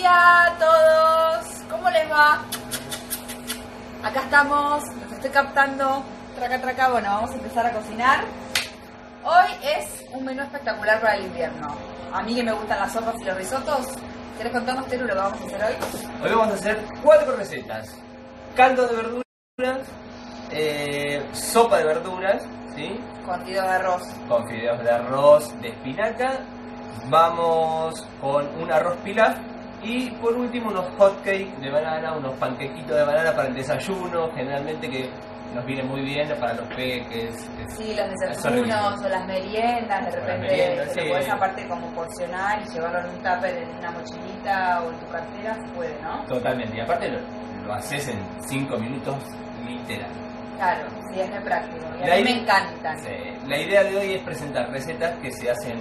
día a todos, ¿cómo les va? Acá estamos, los estoy captando, traca, bueno, vamos a empezar a cocinar. Hoy es un menú espectacular para el invierno. A mí que me gustan las sopas y los risotos, ¿querés contarnos, Teru, lo que vamos a hacer hoy? Hoy vamos a hacer 4 recetas. Caldo de verduras, sopa de verduras, ¿sí? Con fideos de arroz. Con fideos de arroz de espinaca. Vamos con un arroz pilaf. Y por último unos hotcakes de banana, unos panquequitos de banana para el desayuno, generalmente que nos viene muy bien para los peques. Sí, los desayunos o las meriendas, de repente sí. Lo podés aparte como porcionar y llevarlo en un tupper, en una mochilita o en tu cartera, se puede, ¿no? Totalmente, y aparte lo haces en 5 minutos literal. Claro, sí, es muy práctico. Y a mí me encantan. Sí. La idea de hoy es presentar recetas que se hacen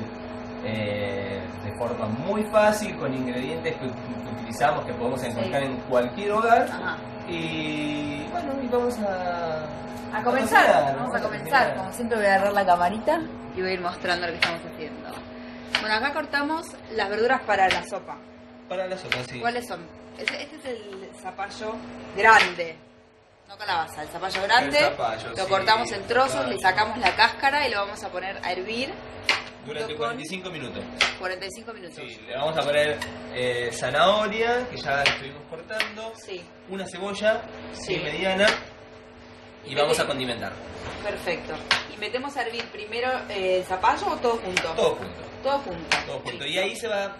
de forma muy fácil, con ingredientes que utilizamos, que podemos encontrar en cualquier hogar. Ajá. Y bueno, y vamos a comenzar. Vamos a comenzar. Como siempre voy a agarrar la camarita y voy a ir mostrando lo que estamos haciendo. Bueno, acá cortamos las verduras para la sopa. Para la sopa, sí. ¿Cuáles son? Este es el zapallo grande. No calabaza, el zapallo grande. Lo cortamos en trozos, le sacamos la cáscara y lo vamos a poner a hervir. Durante 45 minutos. 45 minutos. Sí, le vamos a poner zanahoria, que ya la estuvimos cortando. Sí. Una cebolla, Sí. mediana. Y vamos a condimentar. Perfecto. ¿Y metemos a hervir primero el zapallo o todo junto? Todo junto. Todo junto. Todo junto. Y ahí se va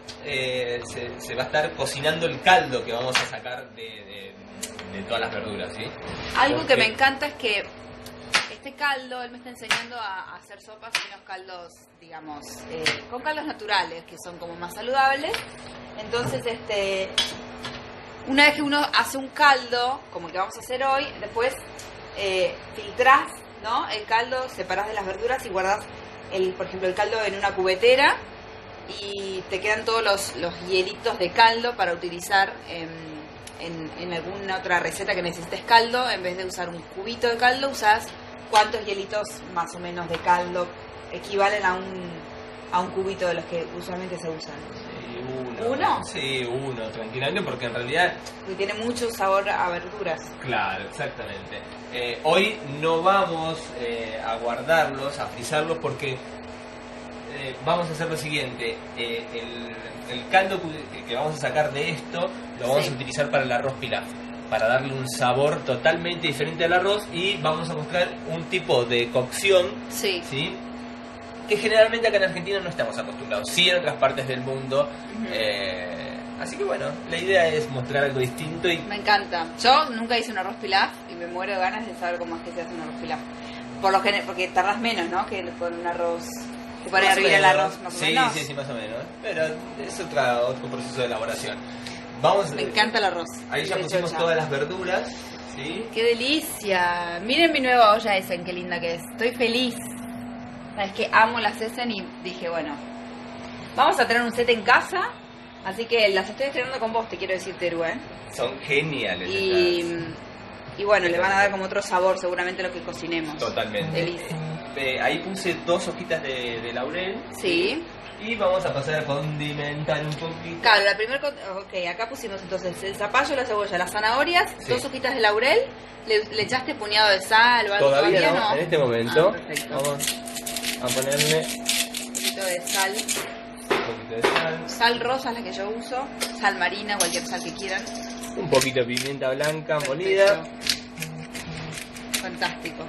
a estar cocinando el caldo que vamos a sacar de todas las verduras, ¿sí? Algo que me encanta es que este caldo, él me está enseñando a hacer sopas y unos caldos, digamos, con caldos naturales, que son como más saludables. Entonces, una vez que uno hace un caldo, como el que vamos a hacer hoy, después filtrás, ¿no? El caldo, separás de las verduras y guardás, por ejemplo, el caldo en una cubetera y te quedan todos los hielitos de caldo para utilizar en alguna otra receta que necesites caldo. En vez de usar un cubito de caldo, usás cuántos hielitos más o menos de caldo equivalen a un cubito de los que usualmente se usan. Sí, ¿Uno? Sí, uno, tranquilamente, porque en realidad... Porque tiene mucho sabor a verduras. Claro, exactamente. Hoy no vamos a guardarlos, a frizarlos, porque vamos a hacer lo siguiente. El caldo que vamos a sacar de esto lo vamos a utilizar para el arroz pilaf, para darle un sabor totalmente diferente al arroz, y vamos a buscar un tipo de cocción, Sí. ¿sí? Que generalmente acá en Argentina no estamos acostumbrados, sí en otras partes del mundo. Así que bueno, la idea es mostrar algo distinto y... Me encanta. Yo nunca hice un arroz pilaf y me muero de ganas de saber cómo es que se hace un arroz pilaf. Porque tardás menos, ¿no? Que con un arroz... Se pone a hervir el arroz más o menos. Sí, más o menos. Pero es otro proceso de elaboración. Me encanta el arroz. Ahí ya pusimos todas las verduras, ¿sí? ¡Qué delicia! Miren mi nueva olla Essen, qué linda que es. Estoy feliz. Sabes que amo las Essen y dije, bueno, vamos a tener un set en casa, así que las estoy estrenando con vos, te quiero decir, Teru, ¿eh? Son geniales. Y bueno, le van a dar como otro sabor seguramente a lo que cocinemos. Totalmente. Delicia. Ahí puse 2 hojitas de laurel. Sí. Y vamos a pasar a condimentar un poquito. Claro, ok, acá pusimos entonces el zapallo, la cebolla, las zanahorias, Sí. 2 hojitas de laurel, le echaste puñado de sal o algo. Todavía no, en este momento. Perfecto. Vamos a ponerle Un poquito de sal. un poquito de sal. Sal rosa es la que yo uso, sal marina, cualquier sal que quieran. Un poquito de pimienta blanca Perfecto. molida. Fantástico.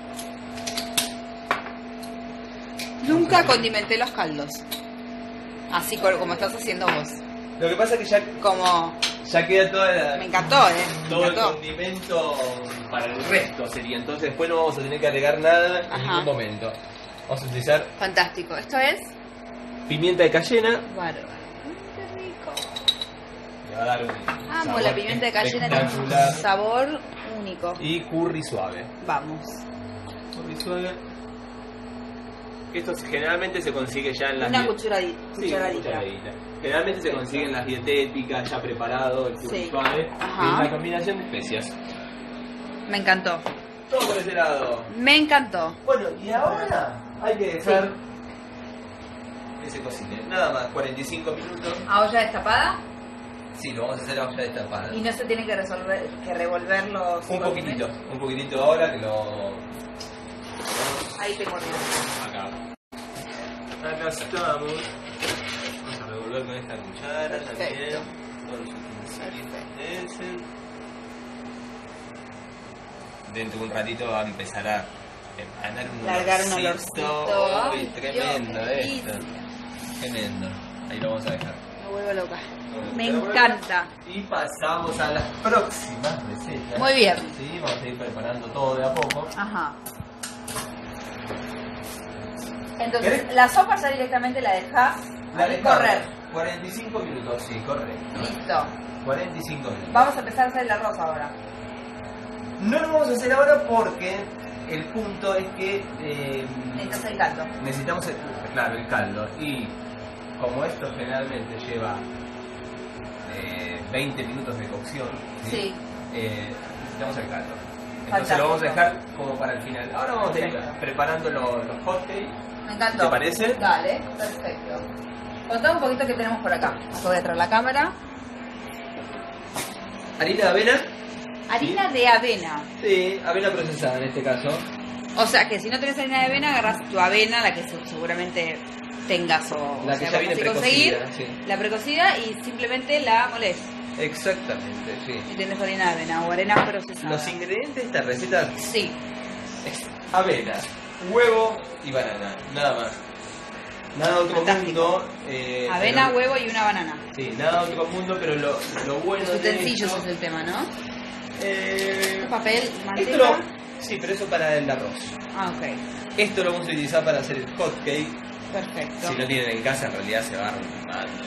Nunca condimenté los caldos. Así como estás haciendo vos. Lo que pasa es que ya queda toda la... Me encantó, todo me el encantó. condimento para el resto sería. Entonces después no vamos a tener que agregar nada en Ajá. ningún momento. Vamos a utilizar Fantástico. Esto es... pimienta de cayena. Bárbaro. Qué rico. Le va a dar un Amo sabor la pimienta de cayena, tiene un espectacular. sabor único. Y curry suave. Vamos. Curry suave. Esto generalmente se consigue ya en las... Una Sí, cucharadita. cucharadita. Generalmente se consigue en las dietéticas, ya preparado, el curry Sí. suave. Ajá. Y una combinación de especias. Me encantó. Todo por ese lado. Me encantó. Bueno, y ahora hay que dejar que se cocine. Nada más, 45 minutos. ¿A olla destapada? Sí, lo vamos a hacer a olla destapada. Y no se tiene que revolver los... Un poquitito ahora que lo... Ahí tengo Acá estamos. Vamos a revolver con esta cuchara también. Todos los utensilios. Dentro de un ratito va a empezar a emanar un largar un olorcito. olorcito. Uy, tremendo esto. Tremendo. Ahí lo vamos a dejar. Me vuelvo loca. Me encanta. Y pasamos a las próximas recetas. Muy bien. Sí, vamos a ir preparando todo de a poco. Ajá. Entonces, la sopa ya directamente la deja correr. 45 minutos, sí, correcto. Listo. 45 minutos. Vamos a empezar a hacer el arroz ahora. No lo vamos a hacer ahora porque el punto es que Necesitas el caldo. necesitamos el caldo. Y como esto generalmente lleva 20 minutos de cocción, Sí. necesitamos el caldo. Entonces Fantástico. lo vamos a dejar como para el final. Ahora vamos a ir preparando los hotcakes. Me encantó. ¿Te parece? Dale, perfecto. Contame un poquito qué tenemos por acá. Acá voy a traer la cámara. Harina de avena. Harina de avena. Sí, avena procesada en este caso. O sea que si no tenés harina de avena, agarrás tu avena, la que seguramente tengas o La que sea, ya viene fácil conseguir, precocida, sí. la precocida y simplemente la molés. Exactamente, sí. Y tenés harina de avena o arena procesada. Los ingredientes de esta receta Sí. es avena, huevo y banana, nada más. Nada otro Fantástico. mundo. Avena, pero- huevo y una banana. Sí, nada otro mundo, pero lo bueno Los de utensilios esto, es el tema, ¿no? eh, Papel, esto manteca. lo, sí, pero eso para el arroz. Ah, ok. Esto lo vamos a utilizar para hacer el hot cake. Perfecto. Si lo tienen en casa, en realidad se va armando.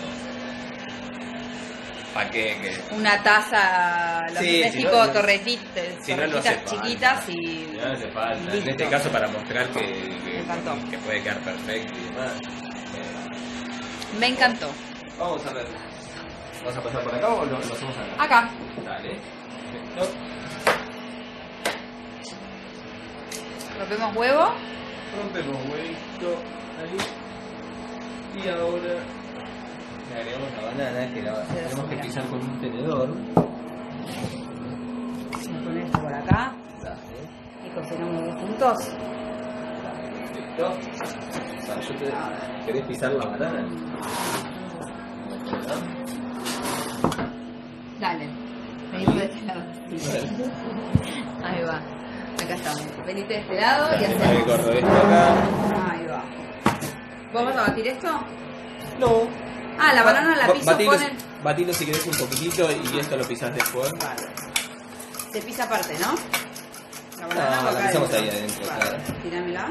¿Para qué? Que Una taza, los Sí, es si tipo no, torretitas, si no, no torretitas hace falta. chiquitas y... no hace falta. En Listo. este caso para mostrar Me encantó. que puede quedar perfecto y demás. Me encantó. Vamos a ver. ¿Vas a pasar por acá o lo hacemos acá? Acá. Dale. Perfecto. Rompemos huevo. Rompemos huevito ahí. Y ahora le agregamos la banana que la tenemos que pisar con un tenedor. Vamos a poner esto por acá. Dale. Y cocinamos los dos juntos. Perfecto. Ah, yo te... ¿Querés pisar la banana? Dale. Venimos de este lado. Ahí va. Acá estamos. Venite de este lado y Dale, hacemos. corro esto acá. Ahí va. ¿Vos vas a batir esto? No. Ah, la banana la piso, ponen... Batilo si querés un poquitito y esto lo pisás después. Vale. Se pisa aparte, ¿no? La banana Ah, va la acá pisamos adentro. ahí adentro, Vale. claro. Tirámela.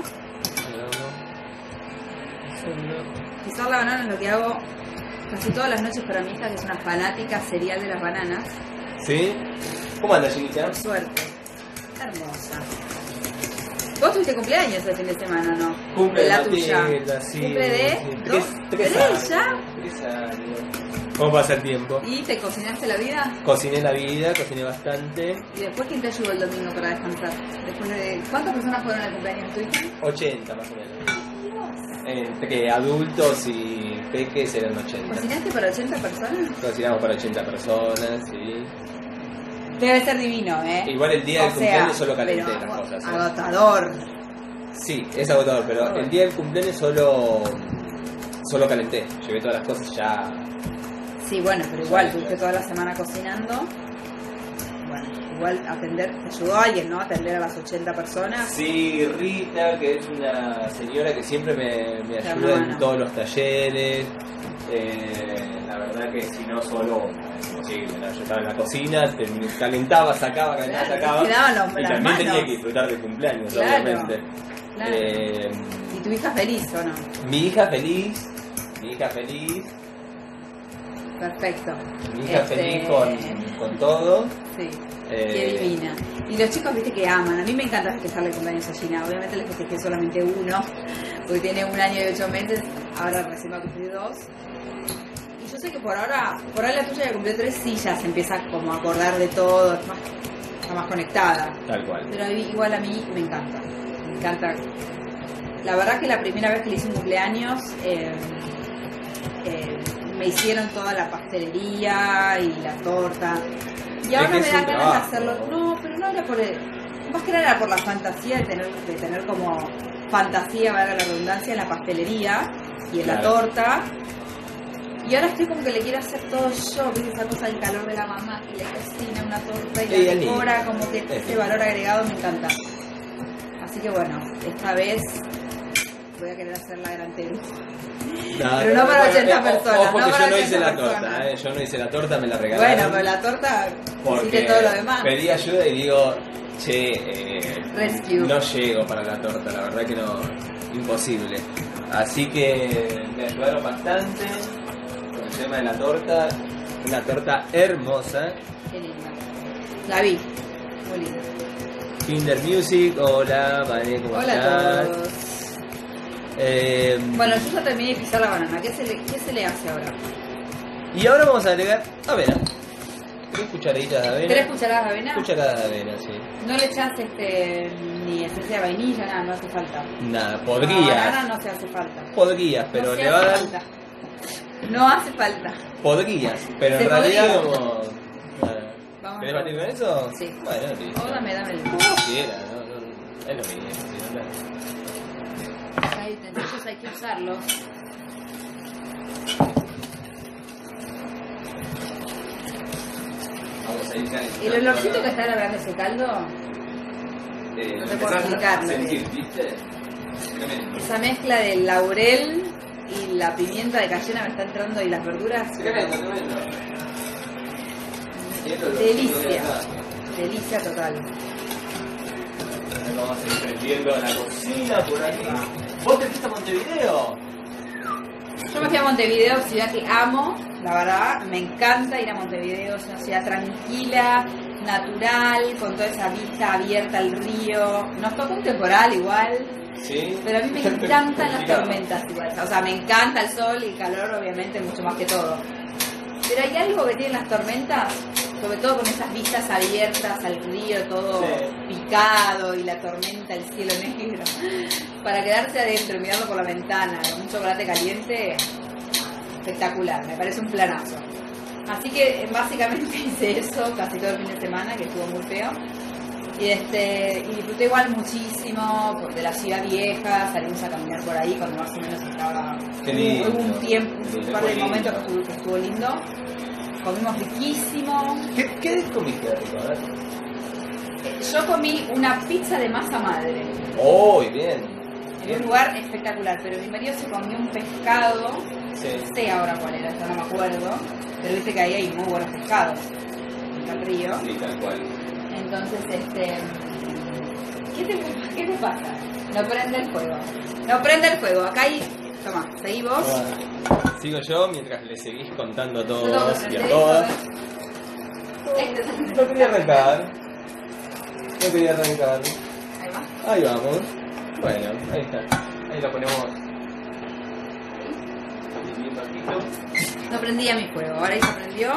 Pisar la banana es lo que hago casi todas las noches para mi hija, que es una fanática serial de las bananas. ¿Sí? ¿Cómo anda, chiquita? Por suerte. Hermosa. ¿Vos tuviste cumpleaños el fin de semana o no? Cumple de la Matilda, tuya. sí. ¿Cumple de Sí. dos? Tres ¿Tres ya? 3 años. ¿Cómo pasa el tiempo? ¿Y te cocinaste la vida? Cociné la vida, cociné bastante. ¿Y después quién te ayudó el domingo para descansar? Después de... ¿Cuántas personas fueron al cumpleaños de tu hija? 80 más o menos. Entre adultos y peques eran 80. ¿Cocinaste para 80 personas? Cocinamos para 80 personas, sí. Debe ser divino, ¿eh? Igual el día del cumpleaños solo calenté pero las cosas. ¿eh? agotador. Sí, es agotador, pero el día del cumpleaños solo calenté. Llevé todas las cosas ya. Sí, bueno, pero igual, tuviste toda la semana cocinando. Bueno, igual atender, te ayudó alguien, ¿no? Atender a las 80 personas. Sí, Rita, que es una señora que siempre me ayuda hermana. en todos los talleres. La verdad que si no solo es imposible, ¿no? Yo estaba en la cocina, calentaba, sacaba, calentaba, Claro, sacaba. quedaban Y las también manos. tenía que disfrutar del cumpleaños, Claro, obviamente. claro. ¿Y tu hija feliz o no? Mi hija feliz. Perfecto. Mi hija feliz con todo. Sí, qué divina. Y los chicos, viste, que aman. A mí me encanta festejarle el cumpleaños a Gina. Obviamente le festejé solamente uno, porque tiene 1 año y 8 meses. Ahora recién va a cumplir 2. Y yo sé que por ahora la tuya que cumplió 3, sí, ya se empieza como a acordar de todo. Está más conectada. Tal cual. Pero igual a mí me encanta. Me encanta. La verdad que la primera vez que le hice un cumpleaños... me me hicieron toda la pastelería y la torta. Y ahora que me es dan un ganas de trabajo. hacerlo. No, pero no era por el... Más que nada era por la fantasía de tener como fantasía, valga la redundancia, en la pastelería y en la Claro. torta. Y ahora estoy como que le quiero hacer todo yo, ¿viste? Esa cosa del calor de la mamá que le cocina una torta y Sí, la es decora, lindo. como que Es ese lindo. valor agregado me encanta. Así que bueno, esta vez voy a querer hacer la gran Teru. Pero no para 80 personas, Ojo no que para yo no hice 80 la personas. torta, yo no hice la torta, me la regalaron. Bueno, pero la torta porque hiciste todo lo demás. pedí ayuda y digo, che, Rescue. no llego para la torta, la verdad que no, imposible. Así que me ayudaron bastante con el tema de la torta, una torta hermosa. Qué linda. La vi, muy linda. Kinder Music, hola, Vane, ¿cómo Hola estás? a todos. Eh, Bueno, yo ya terminé de pisar la banana. ¿Qué se le hace ahora? y ahora vamos a agregar avena. 3 cucharaditas de avena. 3 cucharadas de avena. Cucharadas de avena, sí. No le echas ni esencia de vainilla, nada, no hace falta. Nada, La banana podrías. no se hace falta. Podrías, pero no se le va a hace dar. falta. No hace falta. Podrías, pero Se en realidad podría. como. Vamos ¿Querés a batir con eso? Sí. Bueno, listo. O dame el... Como quiera, no, es lo mismo. Si no, Hay utensilios, hay que usarlos. vamos a ir calentando. El olorcito que está largando ese caldo, no te puedo explicar lo que es. ¿viste? Tremendo. Esa mezcla del laurel y la pimienta de cayena me está entrando y las verduras. Tremendo. Y el olorcito Delicia. de acá. Delicia total. Vamos a ir prendiendo la cocina por aquí. ¿Vos te fuiste a Montevideo? Yo me fui a Montevideo, ciudad que amo, la verdad, me encanta ir a Montevideo, es una ciudad tranquila, natural, con toda esa vista abierta al río. Nos tocó un temporal igual, Sí. pero a mí me encantan las tormentas igual. O sea, me encanta el sol y el calor, obviamente, mucho más que todo. Pero hay algo que tienen las tormentas, sobre todo con esas vistas abiertas al río, todo Sí. picado y la tormenta, el cielo negro. Para quedarse adentro y mirarlo por la ventana con un chocolate caliente, espectacular, me parece un planazo. Así que básicamente hice eso casi todo el fin de semana, que estuvo muy feo. Y disfruté igual muchísimo de la ciudad vieja, salimos a caminar por ahí cuando más o menos estaba. Qué lindo. Hubo un tiempo, un par de Muy momentos lindo. que estuvo lindo. Comimos riquísimo. ¿Qué comiste de rico? A ver. Yo comí una pizza de masa madre ¡Oh, bien! en un lugar espectacular, pero mi marido se comió un pescado, Sí. no sé ahora cuál era, ya no me acuerdo, pero viste que ahí hay muy buenos pescados en el río. Sí, tal cual. Entonces, ¿qué te pasa? No prende el fuego. No prende el fuego. Acá hay... Toma, seguí vos. Sigo yo mientras le seguís contando a Yo tengo que todos y prender a esto, todas. Este es el... No quería arrancar. No quería arrancar. Ahí va. Ahí vamos. Bueno, ahí está. Ahí lo ponemos. Bien bajito. No prendía mi fuego. Ahora ahí se prendió.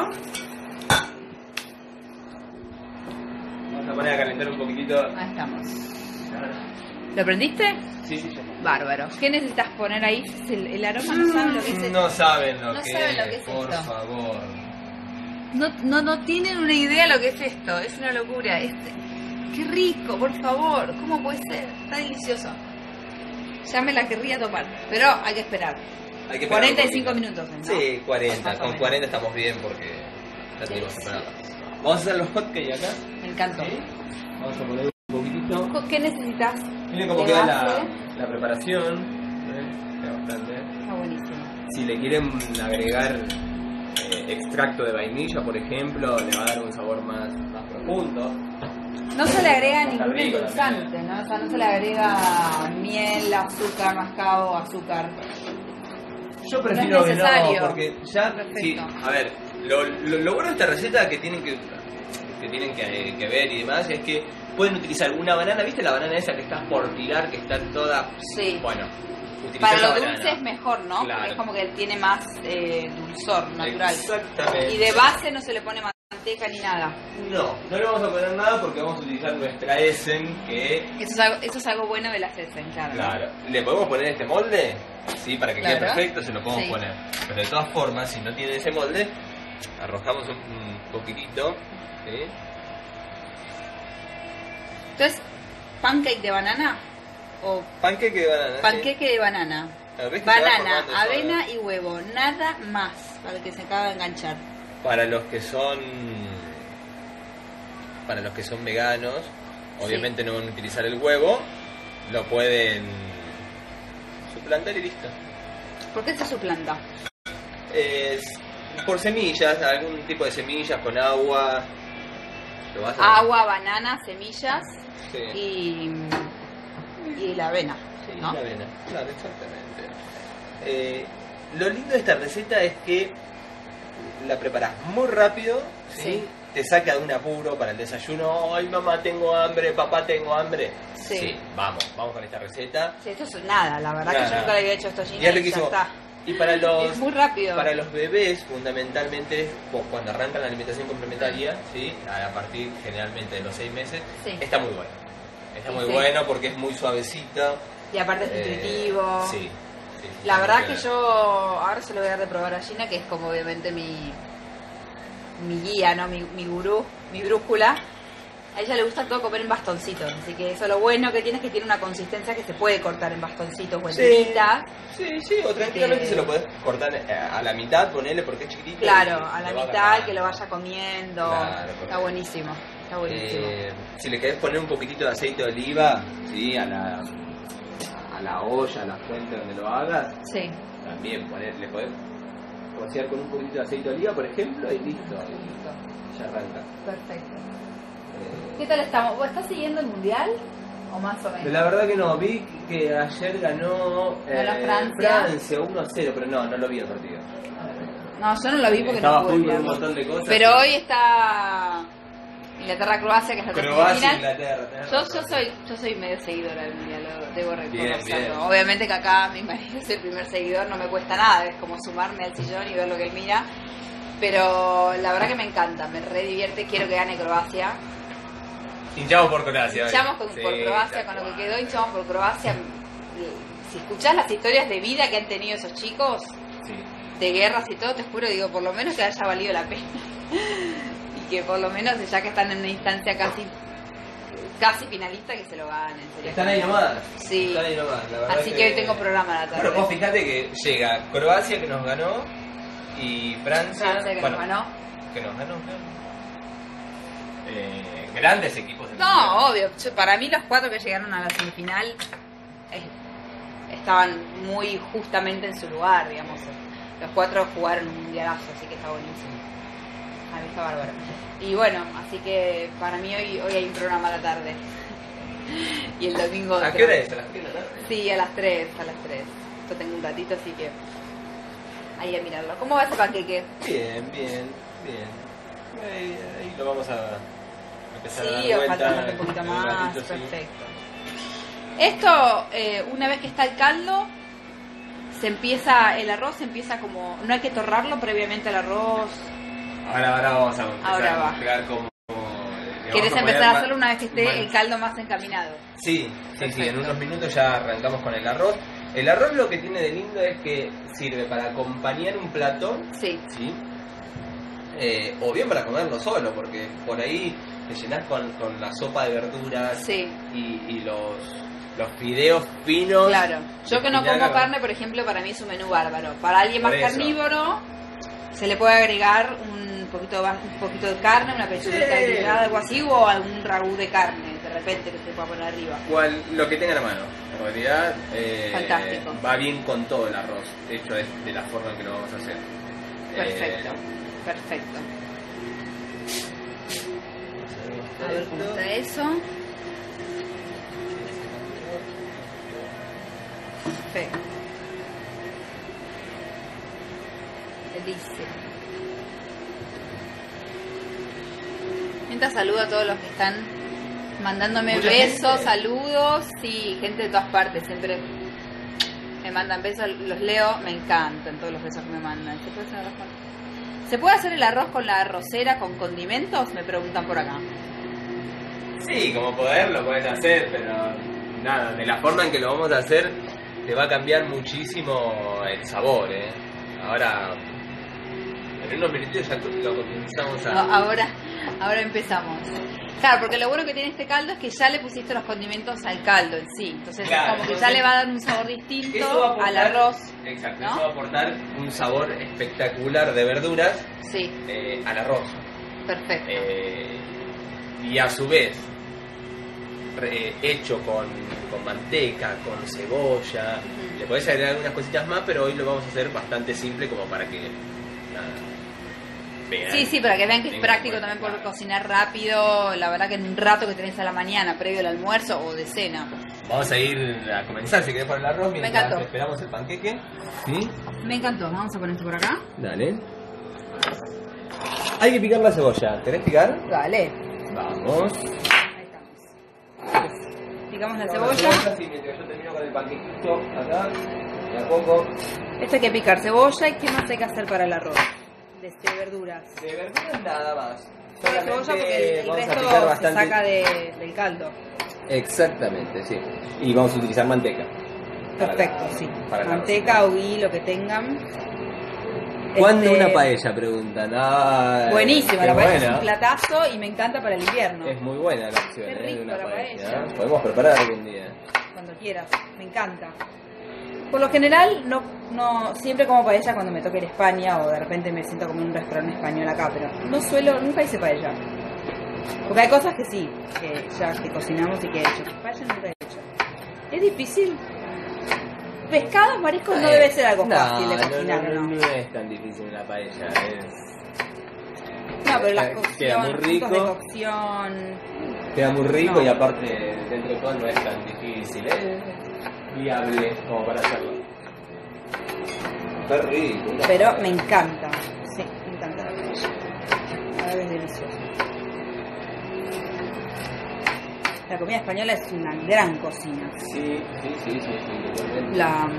Vamos a poner a calentar un poquitito. Ahí estamos. ¿Lo prendiste? Sí, sí, ya. Bárbaro. ¿Qué necesitas poner ahí? El aroma no saben lo que es. No saben lo No que saben es, lo que es por esto. favor. No tienen una idea lo que es esto. Es una locura. Qué rico, por favor. ¿Cómo puede ser? Está delicioso. Ya me la querría tomar. Pero hay que esperar. Hay que esperar un 45 poquito. minutos, ¿no? Sí, 40. Más o Con menos. 40 estamos bien porque ya tenemos Sí. separadas. Vamos a hacer los hotcakes acá. Me encantó. ¿Sí? Vamos a poner un poquitito. ¿Qué necesitas? Miren cómo de queda base? la preparación. Queda bastante. Está buenísimo. Si le quieren agregar extracto de vainilla, por ejemplo, le va a dar un sabor más profundo. No se le agrega Está ningún rico endulzante, también. ¿no? O sea, no se le agrega miel, azúcar, mascabo, azúcar. Yo prefiero No es que no, necesario. porque ya, Perfecto. sí, a ver, lo bueno de esta receta que tienen que ver y demás es que pueden utilizar una banana, ¿viste la banana esa que está por tirar, que está toda, Sí. bueno, utilizar Para esa lo banana. dulce es mejor, ¿no? Claro. Porque es como que tiene más dulzor natural. Exactamente. Y de base no se le pone manteca manteca ni nada. No le vamos a poner nada porque vamos a utilizar nuestra Essen, que... Eso es algo bueno de las Essen, claro. Claro. ¿Le podemos poner este molde? Sí, para que quede Claro. perfecto se lo podemos Sí. poner. Pero de todas formas, si no tiene ese molde, arrojamos un poquitito, ¿sí? Entonces, ¿pancake de banana? ¿O Panqueque de banana. ¿sí? panqueque de banana? Pero ves que se va Banana, formando eso, avena y huevo, nada más, para el que se acaba de enganchar. Para los que son veganos, obviamente no van a utilizar el huevo, lo pueden suplantar y listo. ¿Por qué se suplanta? Por semillas, algún tipo de semillas con agua. Lo vas a... Agua, banana, semillas Sí. y la avena, Sí, ¿no? la avena, claro, exactamente. Lo lindo de esta receta es que la preparas muy rápido, ¿sí? Sí. Te saca de un apuro para el desayuno. Ay, mamá, tengo hambre, papá, tengo hambre. Sí. Vamos con esta receta. Sí, esto es nada, la verdad que Nada. yo nunca le había hecho esto a Gina Y es y ya riquísimo. está. Y para los Es muy rápido. Para los bebés, fundamentalmente, cuando arrancan la alimentación complementaria, ¿sí? A partir generalmente de los 6 meses, Sí. está muy bueno. Está Sí, muy sí. bueno porque es muy suavecito. Y aparte es nutritivo. Sí. La verdad que yo ahora se lo voy a dar de probar a Gina, que es como obviamente mi guía, ¿no? Mi gurú, mi brújula. A ella le gusta todo comer en bastoncitos, así que eso lo bueno que tiene es que tiene una consistencia que se puede cortar en bastoncitos o en tiritas. Sí, o tranquilamente se lo podés cortar a la mitad, ponele porque es chiquitito. Claro, y a la lo va mitad y agarrando. que lo vaya comiendo. Claro, Está correcto. buenísimo, está buenísimo. Si le querés poner un poquitito de aceite de oliva, ¿sí? a la olla, a la fuente donde lo hagas, Sí. también le podés rociar con un poquitito de aceite de oliva, por ejemplo, y listo. Ya arranca. Perfecto. ¿Qué tal estamos? ¿Vos estás siguiendo el mundial? ¿O más o menos? La verdad que no, vi que ayer ganó Francia. 1-0, pero no lo vi el partido. No, yo no lo vi porque Estaba no pude full con un mirarlo. montón de cosas. Pero hoy está Inglaterra-Croacia, que es la Croacia, final. Inglaterra. tenés Yo razón. soy medio seguidora del mundial, lo debo reconocerlo. bien. Obviamente que acá mi marido es el primer seguidor, no me cuesta nada, es como sumarme al sillón y ver lo que él mira. Pero la verdad que me encanta, me re divierte, quiero que gane Croacia. Hinchamos por Croacia. Hinchamos por Sí, Croacia, con lo que quedó hinchamos por Croacia. Si escuchás las historias de vida que han tenido esos chicos, Sí. de guerras y todo, te juro, digo, por lo menos que haya valido la pena. Y que por lo menos, ya que están en una instancia casi finalista, que se lo ganen. Sería Están ahí nomás. Sí. Están ahí nomás, la verdad. Así que hoy tengo programa a la tarde. Bueno, vos fijate que llega Croacia, que nos ganó, y Francia, Francia, que bueno, nos ganó. que nos ganó, claro. Grandes equipos del mundial. No, obvio. Para mí los 4 que llegaron a la semifinal estaban muy justamente en su lugar, digamos. Los 4 jugaron un mundialazo, así que está buenísimo. A mí está bárbaro. Y bueno, así que para mí hoy hay un programa a la tarde. Y el domingo... ¿A qué hora es? ¿A las 3 de la tarde? Sí, a las 3. Yo tengo un ratito, así que ahí a mirarlo. ¿Cómo va ese panqueque? Bien. Ahí lo vamos a empezar a dar Sí, o vuelta falta un poquito en un más. ratito, sí. Perfecto. Esto, una vez que está el caldo, el arroz empieza como... No hay que torrarlo previamente el arroz. Ahora vamos a empezar Ahora a va. explicar cómo... ¿Querés empezar a hacerlo una vez que esté el caldo más encaminado? Sí, en Perfecto. unos minutos ya arrancamos con el arroz. El arroz lo que tiene de lindo es que sirve para acompañar un platón, Sí. ¿sí? O bien para comerlo solo, porque por ahí te llenás con la sopa de verduras Sí, y los fideos finos. claro. Yo que no Espinaca como con- carne, por ejemplo, para mí es un menú bárbaro. Para alguien Por más eso. carnívoro, se le puede agregar un poquito de carne, una pechuguita Sí. grillada, algo así, o algún ragú de carne, de repente, que se pueda poner arriba. Lo que tengan a mano. En realidad Fantástico. va bien con todo el arroz, hecho de la forma en que lo vamos a hacer. Perfecto, perfecto. A ver cómo está eso. Perfecto. Delicia. Mientras saludo a todos los que están mandándome Mucha besos, gente. saludos. Sí, gente de todas partes, siempre me mandan besos, los leo, me encantan todos los besos que me mandan. ¿Se puede hacer la razón? ¿Se puede hacer el arroz con la arrocera con condimentos? Me preguntan por acá. Sí, como poder lo puedes hacer, pero nada, de la forma en que lo vamos a hacer te va a cambiar muchísimo el sabor, ¿eh? Ahora, en unos minutos ya lo comenzamos a... No, ahora empezamos. Claro, porque lo bueno que tiene este caldo es que ya le pusiste los condimentos al caldo en sí. Entonces Claro, es como que entonces, ya le va a dar un sabor eso va a distinto aportar- al arroz. Exacto, ¿no? eso va a aportar un sabor espectacular de verduras Sí, al arroz. perfecto. Y a su vez, hecho con manteca, con cebolla. Le podés agregar algunas cositas más, pero hoy lo vamos a hacer bastante simple como para que nada, vean. Sí, para que vean que es Tengan práctico en también cuenta. poder cocinar rápido. La verdad que en un rato que tenés a la mañana, previo al almuerzo o de cena. Vamos a ir a comenzar, si querés, por el arroz mientras encantó. esperamos el panqueque. ¿Sí? Me encantó. Vamos a poner esto por acá. Dale. Hay que picar la cebolla. ¿Querés picar? Dale. Vamos. Ahí estamos. Picamos la cebolla. Sí, mientras yo termino con el panquequito acá, de a poco. Esto hay que picar cebolla. ¿Y qué más hay que hacer para el arroz? De verduras. De verduras nada más. Solo cebolla porque el vamos a resto picar se bastante. saca del caldo. Exactamente, sí. Y vamos a utilizar manteca. Para Perfecto, la- sí. para la Manteca o ghee, lo que tengan. ¿Cuándo una paella? Preguntan. Ay, Buenísima, qué la paella es buena. un platazo y me encanta para el invierno. Es muy buena la opción, Qué de rico una la paella. paella. Podemos preparar algún día. Cuando quieras, me encanta. Por lo general, no siempre como paella cuando me toque ir a España o de repente me siento como en un restaurante español acá, pero nunca hice paella. Porque hay cosas que sí, que ya que cocinamos y que he hecho. Paella nunca he hecho. Es difícil. Pescados, mariscos no debe ser algo fácil de cocinar, ¿no? No es tan difícil la paella. No, pero la Queda cocción, muy los rico. puntos de cocción. Queda muy rico No. y aparte, dentro de todo, no es tan difícil. Es viable como para hacerlo. Qué rico. Pero me encanta. Sí, me encanta la paella. La verdad que es delicioso. La comida española es una gran cocina. Sí, totalmente.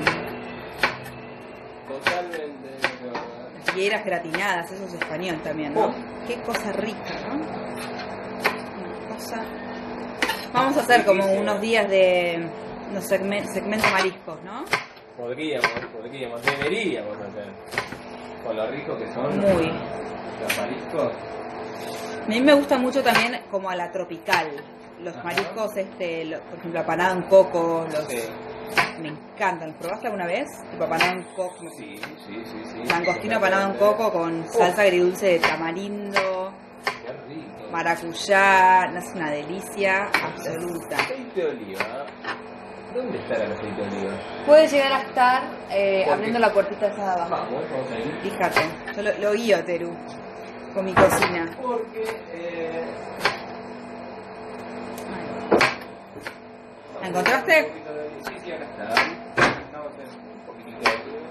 Totalmente. Las higueras gratinadas, eso es español también, ¿no? Oh. Qué cosa rica, ¿no? Una cosa... Vamos a hacer como Riquísimo. unos días de segmento mariscos, ¿no? Podríamos, deberíamos hacer. Con lo rico que son Muy. los mariscos. A mí me gusta mucho también como a la tropical. Los Ajá. mariscos, por ejemplo, apanado en coco, Sí, me encantan. ¿Los probaste alguna vez? Tipo apanado en coco. sí. Langostino apanado en coco con salsa agridulce de tamarindo, Qué rico. maracuyá, no, es una delicia absoluta. Aceite de oliva. ¿Dónde está el aceite de oliva? Puede llegar a estar qué? abriendo la puertita esa de abajo. Vamos a ir. Fíjate, yo lo guío, Teru, con mi cocina. Porque ¿La encontraste? Sí, acá está. Vamos a hacer un poquitito de oliva.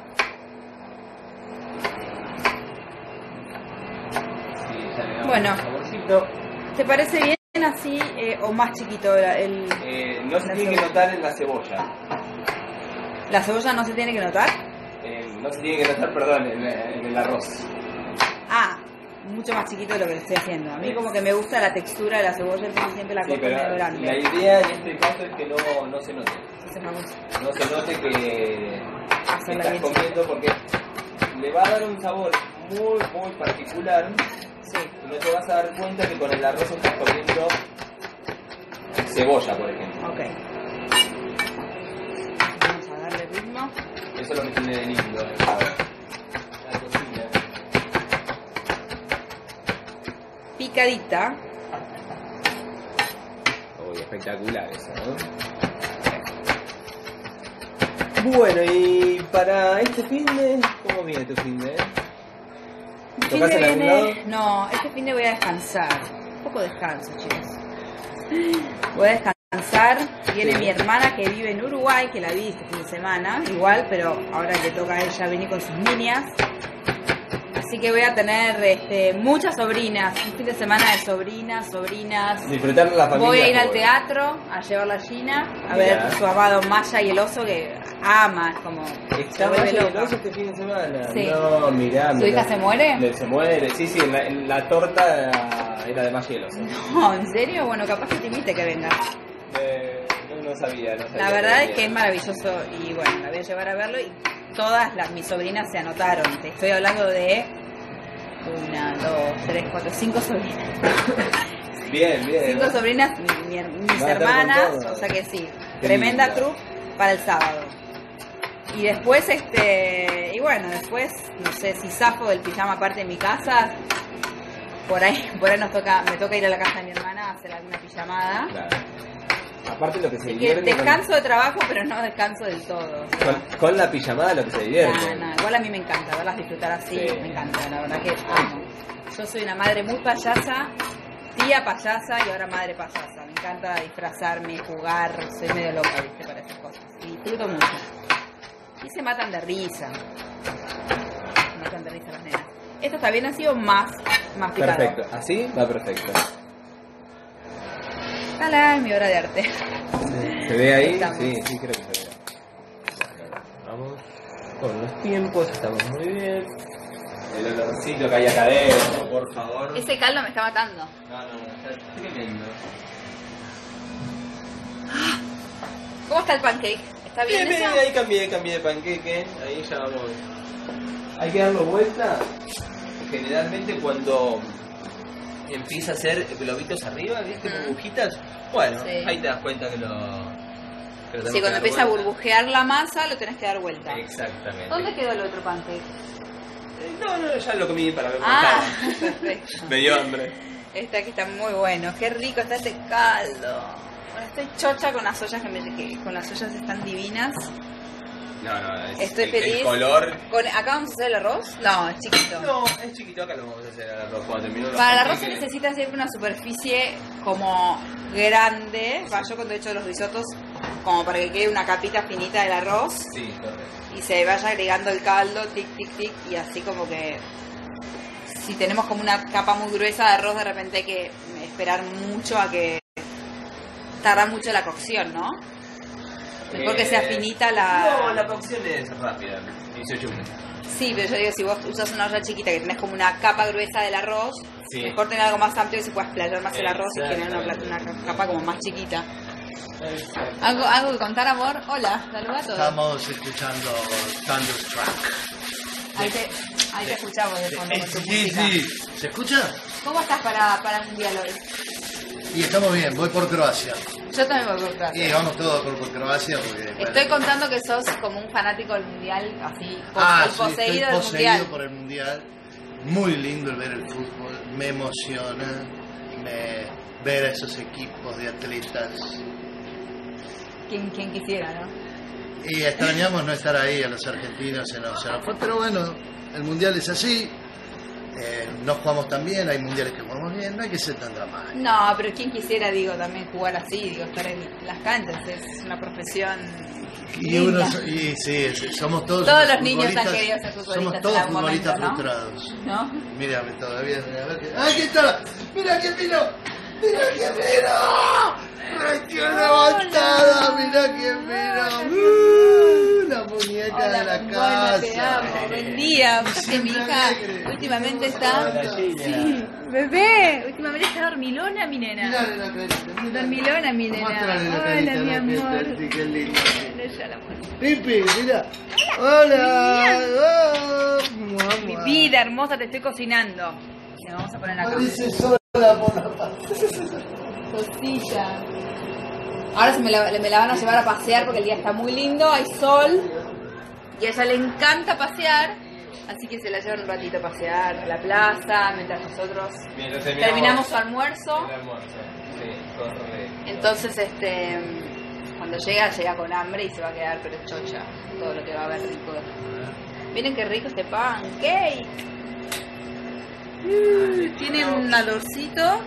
Sí, ya le damos Bueno. un saborcito. ¿Te parece bien así o más chiquito el... No se La tiene que cebolla. notar en la cebolla. ¿La cebolla no se tiene que notar? No se tiene que notar, perdón, en el arroz. Ah, mucho más chiquito de lo que le estoy haciendo. A mí como que me gusta la textura de la cebolla, entonces siempre la Sí, corto medio pero grande. la idea en este caso es que no se note. Entonces vamos No se note que hacerla estás bien comiendo porque le va a dar un sabor muy particular Sí. y no te vas a dar cuenta que con el arroz estás comiendo cebolla, por ejemplo. Ok. Vamos a darle ritmo. Eso es lo que tiene de lindo la cocina. Picadita. Uy, espectacular eso, ¿no? Bueno, y para este finde, ¿cómo viene tu finde? Fin ¿Tocás de en algún lado? No, este fin de voy a descansar. Un poco descanso, chicos. Voy a descansar. Viene Sí. mi hermana que vive en Uruguay, que la vi este fin de semana, igual, pero ahora le toca a ella venir con sus niñas. Así que voy a tener muchas sobrinas, un fin de semana de sobrinas. Disfrutar la familia. Voy a ir al teatro a llevar la Gina a ver su amado Maya y el oso que ama, es como se vuelve loca. Este fin de semana. Sí. No, mirá. ¿Su hija se muere? Se muere, sí, en la torta era de Maya y el oso. No, ¿en serio? Bueno, capaz que te invite que venga. No sabía. La verdad es que es maravilloso y bueno, la voy a llevar a verlo y todas mis sobrinas se anotaron. Te estoy hablando de 1, 2, 3, 4, 5 sobrinas. Bien. 5 sobrinas, mis hermanas, o sea que sí, tremenda troupe para el sábado. Y después, y bueno, después, no sé, si zafo del pijama aparte de mi casa, por ahí me toca ir a la casa de mi hermana a hacer alguna pijamada. Claro. Aparte lo que se Así divierte... que descanso de trabajo, pero no descanso del todo. O sea, con la pijamada lo que se divierte. No, igual a mí me encanta verlas disfrutar así, Sí. me encanta, la verdad que amo. Yo soy una madre muy payasa, tía payasa y ahora madre payasa. Me encanta disfrazarme, jugar, soy medio loca, viste, para esas cosas. Y disfruto mucho. Y se matan de risa. Se matan de risa las nenas. Esto también ha sido más picado. Perfecto, así va perfecto. Hola, es mi obra de arte. ¿Se ve ahí? Estamos. Sí, creo que se ve. Vamos con los tiempos, estamos muy bien. El olorcito que hay acá adentro, por favor. Ese caldo me está matando. No, está tremendo. ¿Cómo está el pancake? ¿Está bien Bien, eso? ahí cambié de panqueque, ahí ya vamos. Hay que darlo vuelta. Generalmente cuando empieza a hacer globitos arriba, ¿viste? Burbujitas. Bueno, Sí. ahí te das cuenta que lo tenemos Sí, que cuando dar empieza a vuelta. burbujear la masa, lo tenés que dar vuelta. Exactamente. ¿Dónde quedó el otro pancake? No, ya lo comí para ver Ah, cómo estaba. perfecto. Me dio hambre. Este aquí está muy bueno. Qué rico está este caldo. Bueno, estoy chocha con las ollas con las ollas están divinas. No, Estoy el feliz. color. ¿Acá vamos a hacer el arroz? No, es chiquito. No, es chiquito, acá lo vamos a hacer al arroz cuando termine. Para el arroz se necesita siempre una superficie como grande. Yo cuando he hecho los risotos, como para que quede una capita finita del arroz Sí, correcto. y se vaya agregando el caldo, tic, tic, tic, y así como que si tenemos como una capa muy gruesa de arroz, de repente hay que esperar mucho a que tarda mucho la cocción, ¿no? Mejor que sea finita la... No, la cocción es rápida, 18 minutos. Sí, pero yo digo, si vos usas una olla chiquita que tenés como una capa gruesa del arroz, Sí. mejor tener algo más amplio que se pueda explayar más el arroz y generar Exactamente. una capa como más chiquita. ¿Algo que contar, amor? Hola, saluda a todos. Estamos escuchando Thunderstruck. Ahí te escuchamos de fondo con tu música. Sí. ¿Se escucha? ¿Cómo estás para el mundial hoy? Y estamos bien, voy por Croacia. Yo también voy por Y Croacia. vamos todos por Croacia porque... Estoy contando que sos como un fanático del mundial, así, sí, poseído estoy del poseído mundial. por el mundial. Muy lindo el ver el fútbol, me emociona ver a esos equipos de atletas. Quien quisiera, ¿no? Y extrañamos no estar ahí, a los argentinos se nos fue, pero bueno, el mundial es así. No jugamos tan bien, hay mundiales que jugamos bien, no hay que ser tan dramático. No, pero quien quisiera, digo, también jugar así, digo, estar en las canchas, es una profesión linda. Sí, somos todos Todos los niños han futbolistas, querido ser futbolistas somos en todos algún futbolistas momento, ¿no? frustrados. ¿No? Mírame todavía, a ver qué... ¡Ay, qué está! ¡Mira quién vino! ¡Mira quién vino! ¡Recién levantada! ¡Mira quién vino! La muñeca de la bombona, te casa. amo, buen día. Fíjate que mi hija Alegre. últimamente está... Hola, Gina. Sí, bebé, últimamente está dormilona mi nena. Mirale la carita, mirale. Dormilona mi nena. Mostrale la Hola, carita, mi la amor. carita, sí, qué lindo. Ya la muestro. Pipi, mira. Hola. Mi vida hermosa, te estoy cocinando. Le vamos a poner acá. Parece sola por la paz. Cosilla. Ahora me la van a llevar a pasear porque el día está muy lindo, hay sol. Y a ella le encanta pasear. Así que se la llevan un ratito a pasear a la plaza, mientras nosotros Mientras terminamos su almuerzo. el almuerzo. Sí, correcto. Entonces, cuando llega con hambre y se va a quedar pero chocha todo lo que va a haber rico. Miren qué rico este pancake. Tiene un olorcito.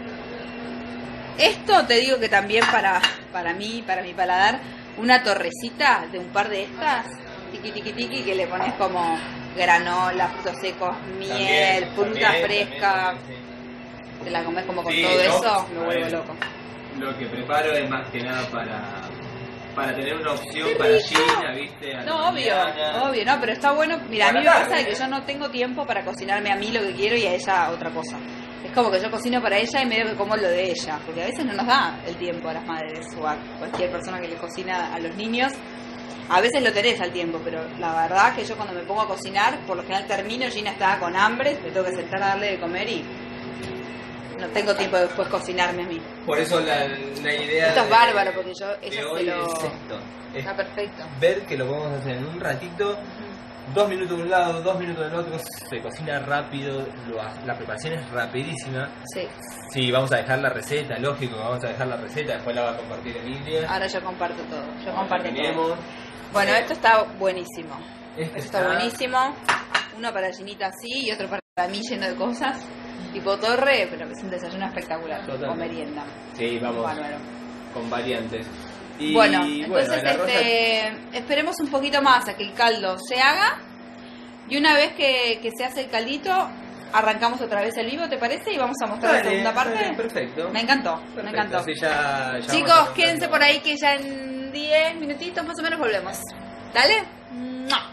Esto te digo que también para mí, para mi paladar, una torrecita de un par de estas, tiqui tiqui tiqui, que le pones como granola, frutos secos, miel, fruta fresca. Te la comes como con Sí, todo ¿no? eso, me A vuelvo ver. loco. Lo que preparo es más que nada para tener una opción para Gina, ¿viste? A la No, obvio, mañana. obvio, no, pero está bueno. Mira, a mí me Buena pasa tarde, que yo no tengo tiempo para cocinarme a mí lo que quiero y a ella otra cosa. Es como que yo cocino para ella y medio que como lo de ella, porque a veces no nos da el tiempo a las madres o a cualquier persona que le cocina a los niños. A veces lo tenés al tiempo, pero la verdad que yo cuando me pongo a cocinar, por lo general termino, Gina está con hambre, me tengo que sentar a darle de comer y no tengo tiempo de después cocinarme a mí. Por eso la idea Esto es de- bárbaro, porque yo, de ella hoy se lo... es esto. Es Está perfecto. ver que lo podemos hacer en un ratito, 2 minutos de un lado, 2 minutos del otro, se cocina rápido, la preparación es rapidísima. Sí, Sí, vamos a dejar la receta, lógico, vamos a dejar la receta, después la va a compartir Emilia. ahora yo comparto todo, yo Cuando comparto todo. terminemos. Bueno, esto está buenísimo. Este Esto está buenísimo. Uno para Ginita así y otro para mí lleno de cosas. Tipo torre, pero es un desayuno espectacular. Totalmente. O merienda. Sí, vamos Bárbaro. con variantes. Y Bueno, entonces el arroz esperemos un poquito más a que el caldo se haga. Y una vez que se hace el caldito, arrancamos otra vez el vivo, ¿te parece? Y vamos a mostrar la Dale, segunda parte. dale, perfecto. Me encantó, Perfecto, me encantó. así ya Chicos, vamos a quédense contar. por ahí que ya en 10 minutitos más o menos volvemos. ¿Dale? ¡Mua!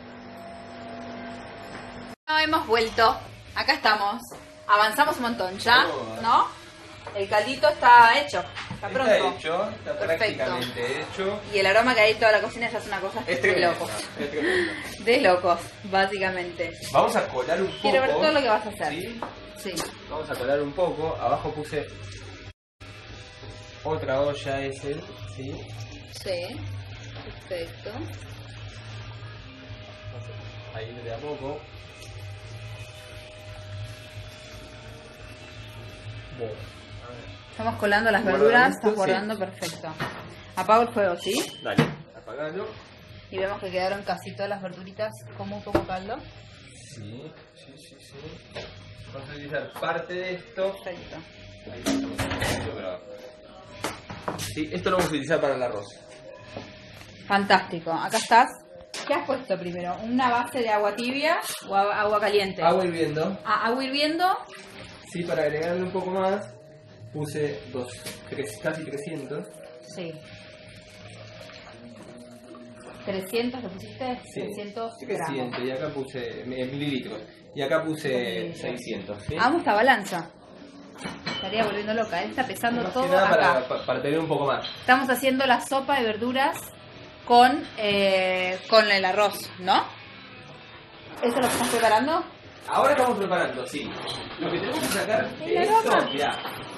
No, hemos vuelto. Acá estamos. Avanzamos un montón ya, ¿no? El caldito está hecho. Está pronto. Está hecho, está Perfecto. prácticamente hecho. Y el aroma que hay en toda la cocina ya es una cosa Es de tremendo, locos. es tremendo. De locos, básicamente. Vamos a colar un poco. Quiero ver todo lo que vas a hacer. ¿Sí? Sí. Vamos a colar un poco. Abajo puse otra olla ese, ¿sí? Sí. Perfecto. Ahí de a poco. Bueno, a ver. Estamos colando las Guardando verduras, esto, estás guardando perfecto. Apago el fuego, ¿sí? Dale, apagalo. Y vemos que quedaron casi todas las verduritas con muy poco caldo. Sí. Vamos a utilizar parte de esto. Perfecto. Ahí estamos haciendo, pero- Sí, esto lo vamos a utilizar para el arroz. Fantástico. Acá estás. ¿Qué has puesto primero? ¿Una base de agua tibia o agua caliente? Agua hirviendo. Agua hirviendo. Sí, para agregarle un poco más, puse casi 300. Sí. 300, ¿lo pusiste? Sí, 300 300. gramos. Y acá puse mililitros. Y acá puse Mililitros. 600. ¿sí? Hagamos esta balanza. Estaría volviendo loca. Él está pesando Más que todo nada acá. para tener un poco más. Estamos haciendo la sopa de verduras con el arroz, ¿no? ¿Eso lo estás preparando? Ahora estamos preparando, sí. Lo que tenemos que sacar ¿El de aroma? esto, mirá.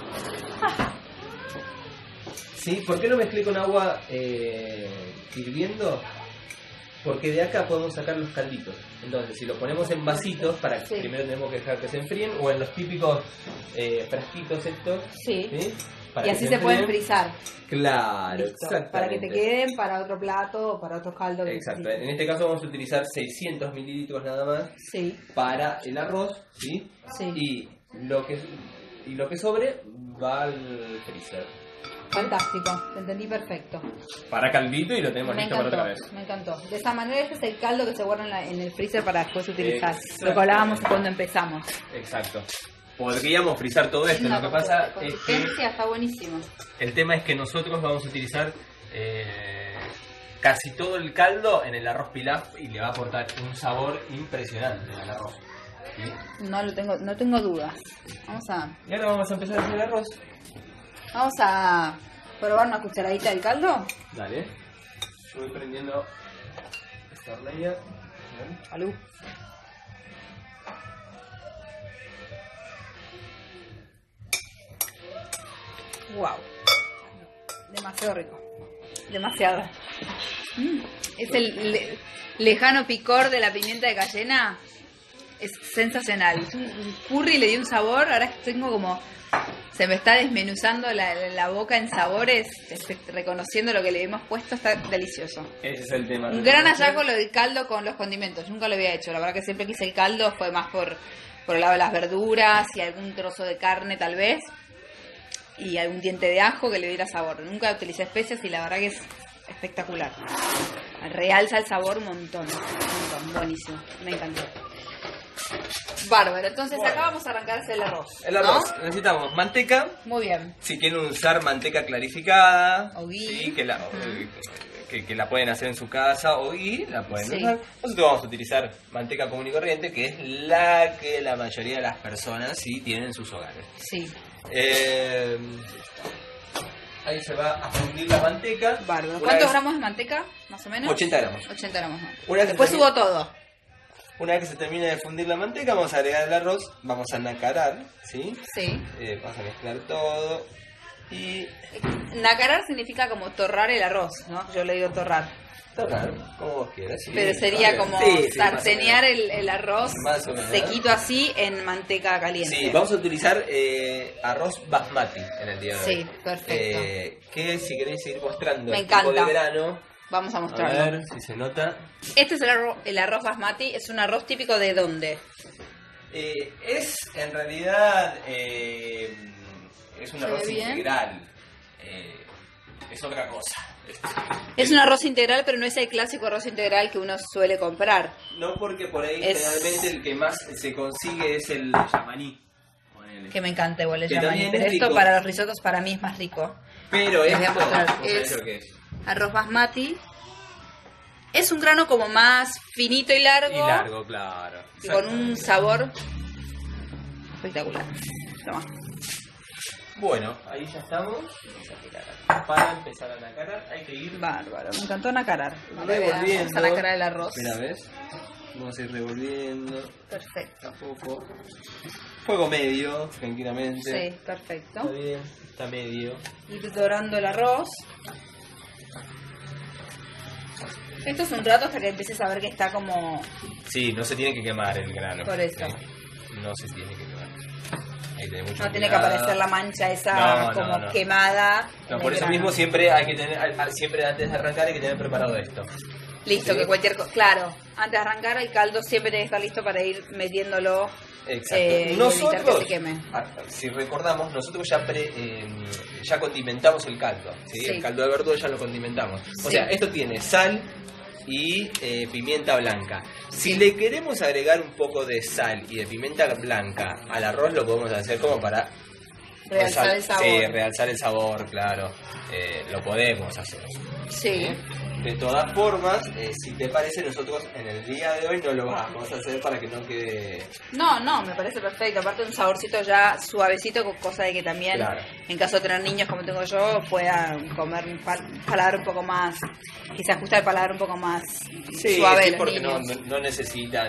Sí, ¿por qué no mezclé con agua hirviendo? Porque de acá podemos sacar los calditos. Entonces, si lo ponemos en vasitos, para que Sí. primero tenemos que dejar que se enfríen, o en los típicos frasquitos estos, Sí. ¿sí? Para Y que así se se pueden enfríen. frizar. Claro, Listo. exactamente. Para que te queden para otro plato o para otro caldo. que Exacto. necesites. En este caso vamos a utilizar 600 mililitros nada más Sí, para el arroz, ¿sí? sí. Y lo que sobre va al freezer. Fantástico. Te entendí perfecto. Para caldito y lo tenemos Me listo para encantó, otra vez. me encantó. De esa manera este es el caldo que se guarda en el freezer para después utilizar. Exactamente. Lo que hablábamos cuando empezamos. Exacto. Podríamos frizar todo esto. Una Lo que pasa es que consistencia está buenísimo. el tema es que nosotros vamos a utilizar casi todo el caldo en el arroz pilaf y le va a aportar un sabor impresionante al arroz. ¿Sí? No tengo dudas. Y ahora vamos a empezar a hacer el arroz. Vamos a probar una cucharadita del caldo. Dale. Yo voy prendiendo esta hornalla. Bien. Salud. Wow. Demasiado rico. Demasiado. Es el lejano picor de la pimienta de cayena. Es sensacional. Es un curry, le dio un sabor. Ahora tengo como... Se me está desmenuzando la boca en sabores. Reconociendo lo que le hemos puesto. Está delicioso. Ese es el tema. Un gran hallazgo lo del caldo con los condimentos. Nunca lo había hecho. La verdad que siempre que hice el caldo fue más por el lado de las verduras y algún trozo de carne tal vez. Y algún diente de ajo que le diera sabor. Nunca utilicé especias y la verdad que es espectacular. realza el sabor un montón, buenísimo, me encantó. Bárbaro, entonces acá vamos a arrancar el arroz. El arroz, ¿no? necesitamos manteca. Muy bien. Si quieren usar manteca clarificada, O ghee. sí, que la pueden hacer en su casa, o ghee, la pueden Sí. usar. Nosotros vamos a utilizar manteca común y corriente, que es la que la mayoría de las personas sí tienen en sus hogares. Sí, Ahí se va a fundir la manteca. bárbaro. Una ¿Cuántos vez- gramos de manteca, más o menos? 80 gramos. 80 gramos. ¿no? Una vez que Después termine- subo todo. Una vez que se termine de fundir la manteca, vamos a agregar el arroz, vamos a nacarar, ¿sí? Sí. Vamos a mezclar todo y Nacarar significa como torrar el arroz, ¿no? Yo le digo torrar. torrar, como vos quieras. ¿sí? Pero sería Está bien. como Sí, sí, sartenear más o menos. el arroz Más o menos. sequito así en manteca caliente. Sí, vamos a utilizar arroz basmati en el día de hoy. Sí, perfecto. Que si queréis seguir mostrando Me el tipo encanta. de grano, Vamos a a mostrarlo. ver si se nota. Este es el arroz basmati. ¿Es un arroz típico de dónde? Es en realidad es un ¿Se arroz ve bien? integral. Es otra cosa. Es un arroz integral, pero no es el clásico arroz integral que uno suele comprar. No, porque por ahí Es- generalmente el que más se consigue es el yamaní. Ponele. Que me encanta igual el Que yamaní. también Pero es esto rico. para los risotos para mí es más rico. Pero Les voy a esto, mostrar. ¿vos sabés Es- lo que es? Arroz basmati. Es un grano como más finito y largo. Y largo, claro. Y con un sabor espectacular. Toma. Bueno, ahí ya estamos. Vamos a tirar. Para empezar a nacarar hay que ir Bárbaro, me encantó nacarar. revolviendo. Vamos a nacarar el arroz. Mira, ¿ves? Vamos a ir revolviendo. Perfecto. Poco. Fuego medio, tranquilamente. Sí, perfecto. Está bien, está medio. Ir dorando el arroz. Esto es un rato hasta que empieces a ver que está como... Sí, no se tiene que quemar el grano. Por eso. No se tiene que quemar. Hay que tener mucho No tiene que cuidado. aparecer la mancha esa No, no, como no. quemada. No, en por el eso grano. mismo siempre hay que tener, siempre antes de arrancar hay que tener preparado esto. Listo, Sí. que cualquier cosa... Claro, antes de arrancar el caldo siempre tiene que estar listo para ir metiéndolo. Exacto. Y evitar Nosotros, que se queme. si recordamos, nosotros ya condimentamos el caldo. ¿sí? Sí. El caldo de verdura ya lo condimentamos. O Sí. sea, esto tiene sal y pimienta blanca. Si Sí. le queremos agregar un poco de sal y de pimienta blanca al arroz, lo podemos hacer como para Realzar el sabor. Sí, realzar el sabor, claro. Lo podemos hacer. Sí. De todas formas, si te parece, nosotros en el día de hoy no lo vamos a hacer para que no quede... No, me parece perfecto. Aparte un saborcito ya suavecito, cosa de que también, Claro. en caso de tener niños como tengo yo, puedan comer un paladar un poco más, que se ajuste al paladar un poco más suave sí, los porque niños. no necesitan,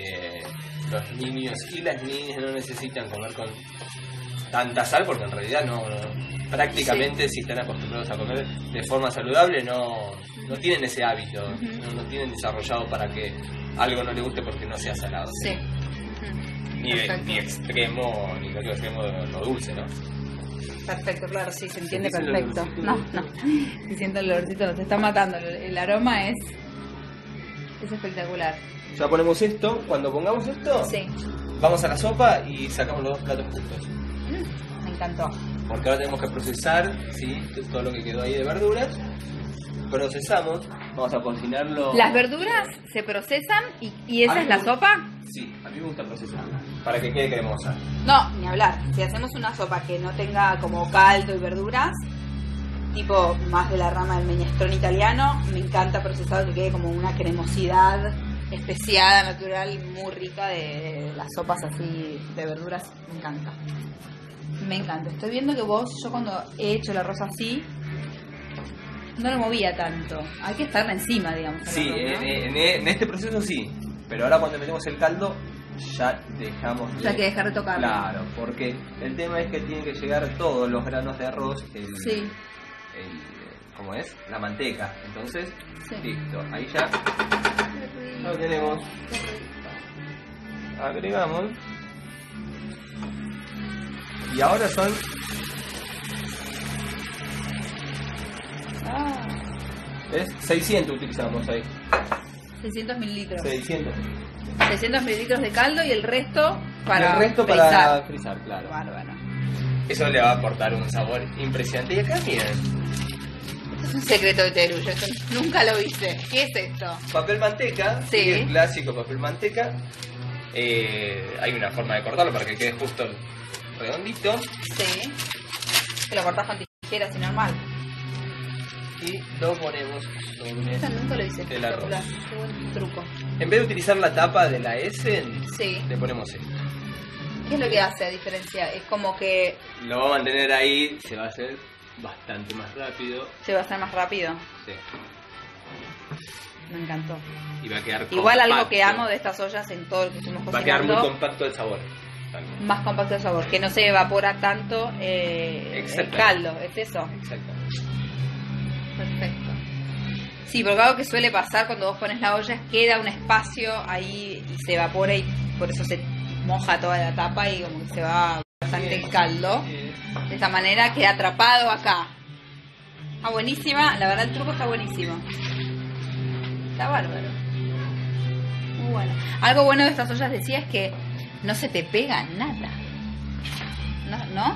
los niños y las niñas no necesitan comer con tanta sal, porque en realidad prácticamente si están acostumbrados a comer de forma saludable no tienen ese hábito, no tienen desarrollado para que algo no le guste porque no sea salado. Sí. Ni extremo, ni lo extremo de lo dulce, ¿no? Perfecto, claro, sí, se entiende ¿Sentís el perfecto. olorcito? No. Si siento el olorcito, nos está matando. El aroma es espectacular. Ya ponemos esto, cuando pongamos esto, Sí. vamos a la sopa y sacamos los dos platos juntos. Me encantó. Porque ahora tenemos que procesar, ¿sí? Todo lo que quedó ahí de verduras. Procesamos, vamos a cocinarlo. Las verduras se procesan y esa Ah, es la no. sopa. Sí, a mí me gusta procesarla. Para que quede cremosa. No, ni hablar. Si hacemos una sopa que no tenga como caldo y verduras, tipo más de la rama del minestrone italiano, me encanta procesado que quede como una cremosidad especiada, natural, muy rica de las sopas así de verduras. Me encanta. Me encanta. Estoy viendo que yo cuando he hecho el arroz así, no lo movía tanto. Hay que estarle encima, digamos. al Sí, arroz, ¿no? en este proceso sí. Pero ahora cuando metemos el caldo, ya dejamos de... Ya hay que dejar de tocarlo. Claro, porque el tema es que tienen que llegar todos los granos de arroz, Sí. ¿cómo es? La manteca. Entonces, Sí. listo. Ahí ya lo tenemos. Agregamos. Y ahora son... Ah, ¿Ves? 600 utilizamos ahí. 600 mililitros. 600. 600 mililitros de caldo y el resto para el resto frizar. para frizar, claro. Bárbaro. Eso le va a aportar un sabor impresionante. Y acá miren, Es un secreto de Teru, yo esto nunca lo hice. ¿Qué es esto? Papel manteca, Sí. el clásico papel manteca. Hay una forma de cortarlo para que quede justo redondito. Sí. Que lo cortás con tijeras y normal. Y lo ponemos sobre Eso nunca lo hice. el arroz. Qué buen truco. En vez de utilizar la tapa de la Essen, Sí. le ponemos esto. ¿Qué es lo que hace a diferencia? Es como que Lo va a mantener ahí, se va a hacer bastante más rápido. se va a hacer más rápido. Sí. Me encantó. Y va a quedar Igual algo compacto. que amo de estas ollas en todo lo que estuvimos Va a quedar muy cocinando, compacto el sabor. También. más compacto de sabor, que no se evapora tanto el Exacto. caldo, es eso. Exactamente. Perfecto. Sí, porque algo que suele pasar cuando vos pones la olla es que queda un espacio ahí y se evapora y por eso se moja toda la tapa y como que se va bastante el caldo. De esta manera queda atrapado acá. Está buenísima, la verdad el truco está buenísimo. Está bárbaro. Muy bueno. Algo bueno de estas ollas decía es que no se te pega nada. ¿No?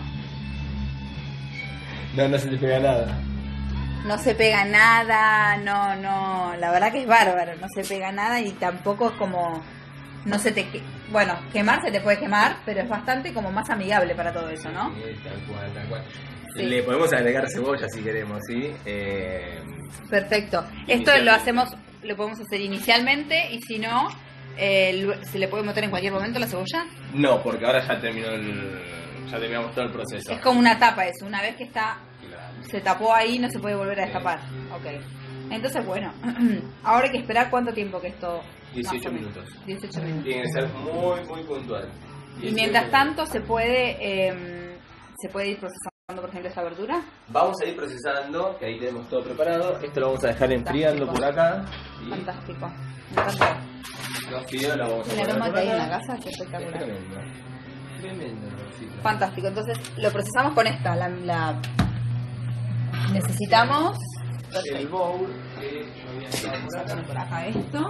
No se te pega nada. No se pega nada, no, la verdad que es bárbaro, no se pega nada y tampoco es como, no se te, bueno, quemar se te puede quemar, pero es bastante como más amigable para todo eso, ¿no? Sí, tal cual, tal cual. Sí. Le podemos agregar cebolla si queremos, ¿sí? Perfecto. Esto Inicialmente. lo hacemos, lo podemos hacer inicialmente y si no, se le puede meter en cualquier momento la cebolla. No, porque ahora ya ya terminamos todo el proceso. Es como una tapa eso, una vez que está, Claro. se tapó ahí no se puede volver a destapar. Ok. Entonces, bueno, ahora hay que esperar cuánto tiempo que esto... 18 más o menos. minutos. 18 minutos. Tiene que ser muy, muy puntual. Y mientras tanto se puede ir procesando, por ejemplo, esta verdura. Vamos a ir procesando, que ahí tenemos todo preparado. Esto lo vamos a dejar enfriando por acá. Y Fantástico. Me encantó. los fideos los vamos a El poner aroma por que hay en acá. la casa es espectacular. Tremendo. Tremendo. Sí. Fantástico. Entonces lo procesamos con esta. La necesitamos. El Perfecto. bowl que yo voy a dejar por acá. Sacamos por acá esto.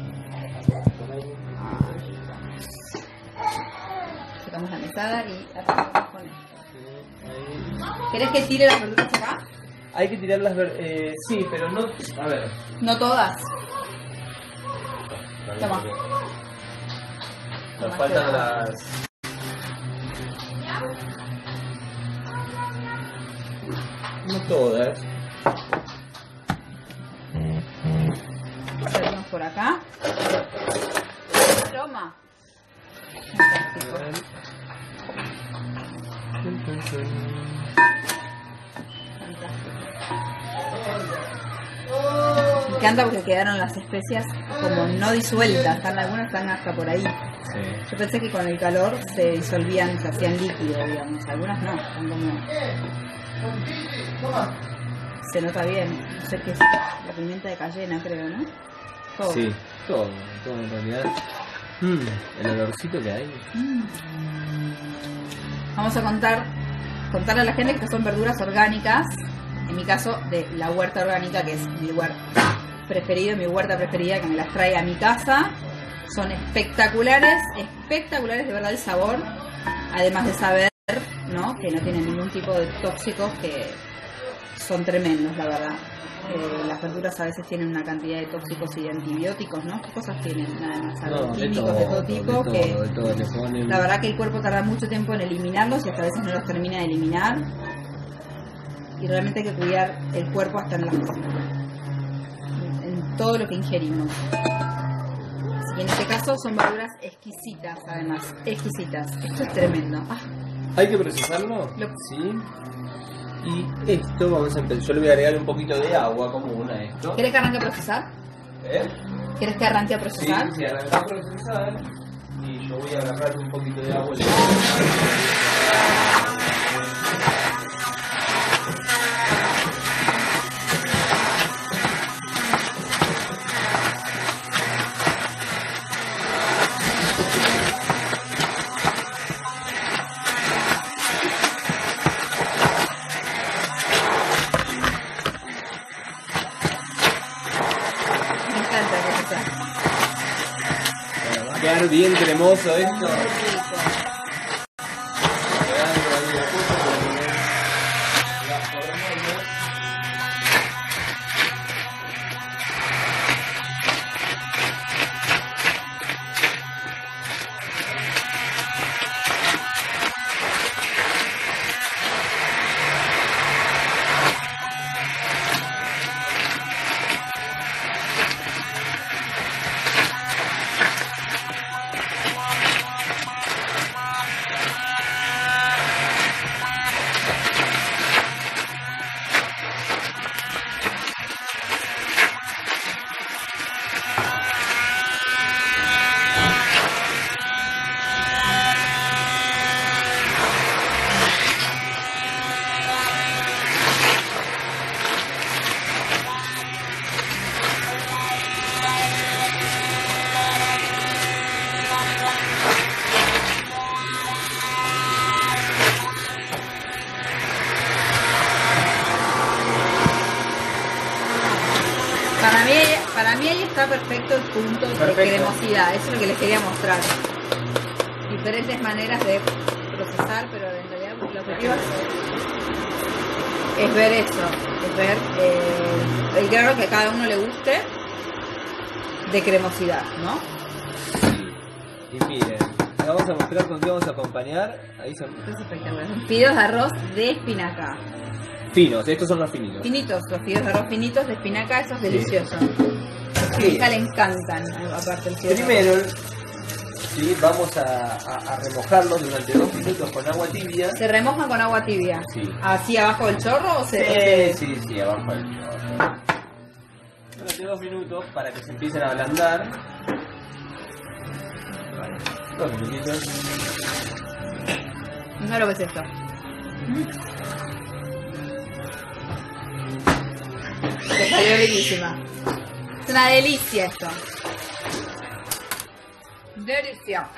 Sacamos la mesada y arrancamos con esto. ¿Querés que tire las verduras acá? Hay que tirar sí, pero no. A ver. No todas. Toma. Nos faltan las. No todas. Salimos por acá. Aroma. Fantástico. Me encanta porque quedaron las especias como no disueltas, algunas están hasta por ahí. Sí. Yo pensé que con el calor se disolvían, se hacían líquido, digamos. Algunas no, están como... Se nota bien, no sé qué es, la pimienta de cayena creo, ¿no? Todo. Sí, todo en realidad. El olorcito que hay. Vamos a contarle a la gente que estas son verduras orgánicas, en mi caso de la huerta orgánica, que es mi lugar preferido, mi huerta preferida, que me las trae a mi casa. Son espectaculares de verdad el sabor, además de saber, ¿no?, que no tienen ningún tipo de tóxicos, que son tremendos, la verdad. Las verduras a veces tienen una cantidad de tóxicos y de antibióticos, ¿no? ¿Qué cosas tienen? Nada más, químicos de todo tipo, que de todo le ponen. la verdad que el cuerpo tarda mucho tiempo en eliminarlos y hasta a veces no los termina de eliminar. Y realmente hay que cuidar el cuerpo hasta en todo lo que ingerimos. Así que en este caso son verduras exquisitas, además, exquisitas. Esto es tremendo. Ah, ¿Hay que procesarlo? Lo- Sí. Y esto vamos a empezar. Yo le voy a agregar un poquito de agua común a esto. ¿querés que arranque a procesar? ¿Querés que arranque a Sí, procesar? sí, arrancar a procesar. Y yo voy a agarrar un poquito de agua. Me encanta procesar. Va a quedar bien cremoso esto. Muy rico. Para mí ahí está perfecto el punto de Perfecto. cremosidad. Eso es lo que les quería mostrar. Diferentes maneras de procesar, pero en realidad lo objetivo es ver eso. Es ver el grado que a cada uno le guste de cremosidad, ¿no? Y miren, les vamos a mostrar con qué vamos a acompañar. Ahí son Esto es espectacular. Son fideos de arroz de espinaca. finos, estos son los finitos. Finitos, los fideos de arroz finitos de espinaca, eso es delicioso. A mi Sí. hija le encantan, aparte el fideo de arroz. Primero, sí, vamos a remojarlos durante 2 minutos con agua tibia. ¿Se remoja con agua tibia? Sí. ¿Así abajo del chorro o se...? Sí, abajo del chorro. Durante 2 minutos para que se empiecen a ablandar. Vale, 2 minutitos. No lo ves esto. Te salió riquísima. Es una delicia esto. Delicia.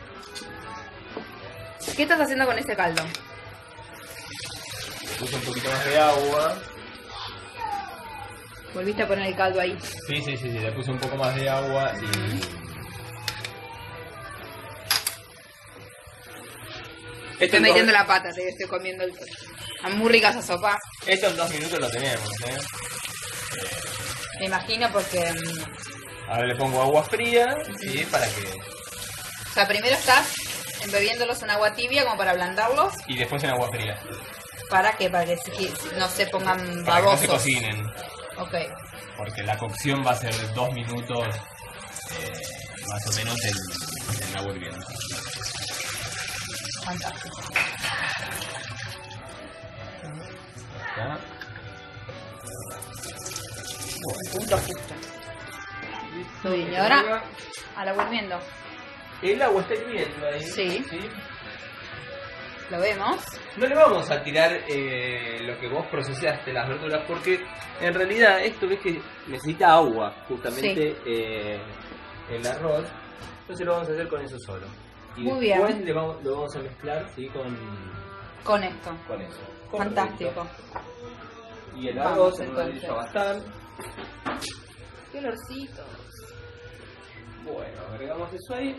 ¿Qué estás haciendo con ese caldo? Puse un poquito más de agua. Volviste a poner el caldo ahí. Sí, le puse un poco más de agua y... Estoy metiendo la pata, te estoy comiendo el... Muy rica esa sopa. Esto en 2 minutos lo tenemos, ¿eh? Me imagino porque... Ahora le pongo agua fría, ¿sí? Para que... O sea, primero estás embebiéndolos en agua tibia como para ablandarlos. Y después en agua fría. ¿Para qué? Para que no se pongan Para que no babosos. se cocinen. Ok. Porque la cocción va a ser de 2 minutos, más o menos en agua hirviendo. Fantástico. ¿Ya? Punto justo. Muy bien, y ahora al agua hirviendo. El agua está hirviendo ahí. Sí. Lo vemos. No le vamos a tirar lo que vos procesaste, las verduras, porque en realidad esto ves que necesita agua, justamente el arroz. Entonces lo vamos a hacer con eso solo. Y Muy después bien. lo vamos a mezclar, ¿sí? Con esto. Con eso. Fantástico. Correcto. Y el Vamos, arroz entonces. ya va a estar. Qué olorcito. Bueno, agregamos eso ahí.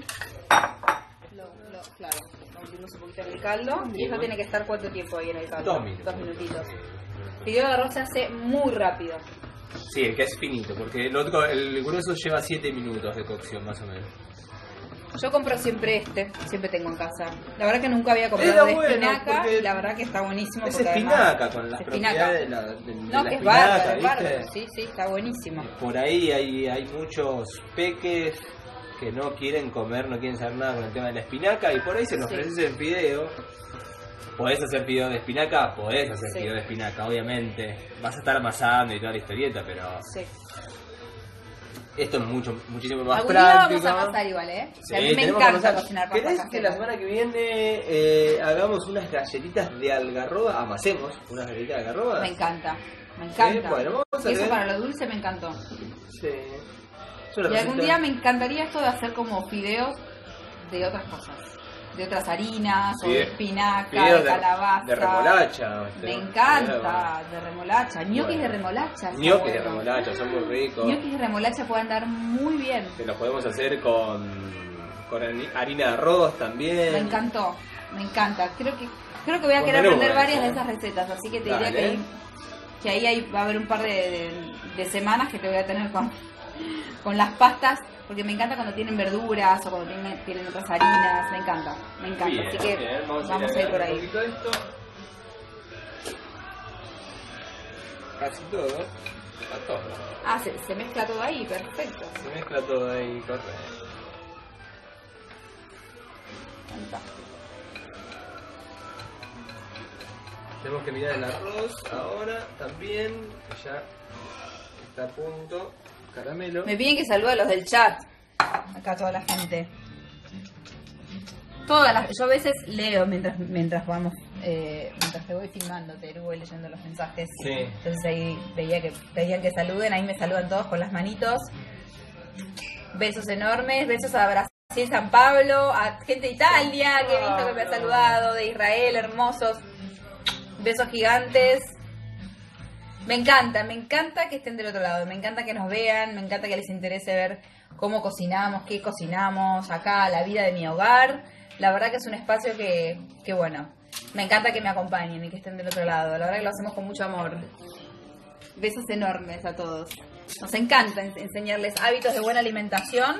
Claro, metemos un poquito en el caldo. ¿Y eso tiene que estar cuánto tiempo ahí en el caldo? 2 minutos. 2 minutitos. El fideo de arroz se hace muy rápido. Sí, el que es finito, porque el grueso lleva 7 minutos de cocción más o menos. Yo compro siempre siempre tengo en casa. La verdad que nunca había Era comprado de bueno, espinaca porque y la verdad que está buenísimo. Es porque espinaca, además, con las espinaca. propiedades de No, la que es espinaca, bárbaro, es ¿viste? bárbaro. Sí, está buenísimo. Por ahí hay muchos peques que no quieren comer, no quieren saber nada con el tema de la espinaca y por ahí se nos Sí. ofrece el fideo. Podés hacer fideo de espinaca, podés hacer Sí. fideo de espinaca, obviamente. Vas a estar amasando y toda la historieta, pero Sí. esto es muchísimo más Algún día práctico. vamos a pasar igual, ¿eh? Sí, a mí me tenemos que encanta amasar. cocinar pasta ¿Querés que la casera. semana que viene hagamos unas galletitas de algarroba? Amasemos unas galletitas de algarroba. Me encanta, me encanta. Bueno, vamos a Y eso ver. para lo dulce me encantó. Sí. Yo la Y algún receta- día me encantaría esto de hacer como fideos de otras cosas. De otras harinas, o de Fide- espinaca, fideos de calabaza. de remolacha. Me encanta, de remolacha. Ñoquis de remolacha. está Ñoquis de bueno. remolacha, son muy ricos. Ñoquis de remolacha pueden andar muy bien. Que los podemos hacer con harina de arroz también. Me encantó, me encanta. Creo que voy a Con querer menú, aprender varias de ¿eh? esas recetas, así que te Dale. diría que ahí va a haber un par de semanas que te voy a tener con las pastas, porque me encanta cuando tienen verduras o cuando tienen otras harinas, me encanta. Bien, Así que bien, vamos a ir por un ahí. poquito de esto. Casi todo. A todo. Ah, se mezcla todo ahí, perfecto. Se mezcla todo ahí, correcto. Fantástico. Tenemos que mirar el arroz ahora también, que ya está a punto. Caramelo. Me piden que salude a los del chat. Acá toda la gente. Yo a veces leo mientras vamos, mientras te voy filmando, te voy leyendo los mensajes. Sí. Entonces ahí veía que pedían que saluden, ahí me saludan todos con las manitos. Besos enormes, besos a Brasil, San Pablo, a gente de Italia que he visto que me ha saludado, de Israel, hermosos. Besos gigantes. Me encanta que estén del otro lado, me encanta que nos vean, me encanta que les interese ver cómo cocinamos, qué cocinamos acá, la vida de mi hogar. La verdad que es un espacio que bueno, me encanta que me acompañen y que estén del otro lado. La verdad que lo hacemos con mucho amor. Besos enormes a todos. Nos encanta enseñarles hábitos de buena alimentación,